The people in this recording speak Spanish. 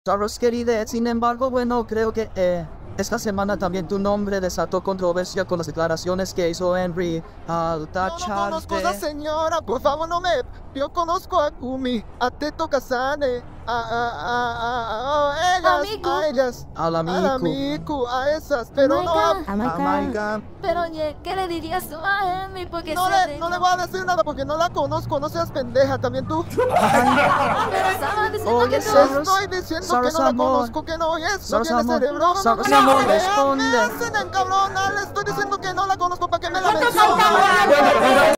Sabes, querida, sin embargo, bueno, creo que esta semana también tu nombre desató controversia con las declaraciones que hizo Henry al Yo no conozco a esa señora, por favor no me... Yo conozco a Kumi, a Teto Kasane, a ellas, al a la amigo. Miku, a esas, pero no a... Amaika. Pero oye, ¿qué le dirías tú a Henry? Porque No le voy a decir nada porque no la conozco, no seas pendeja, también tú. Pero estaba diciendo Oye, que tú... Estoy diciendo que no la conozco, que no es, no tiene cerebro. Sabes, amor, responde. Me hacen encabronar, le estoy diciendo que no la conozco para que me la mencione.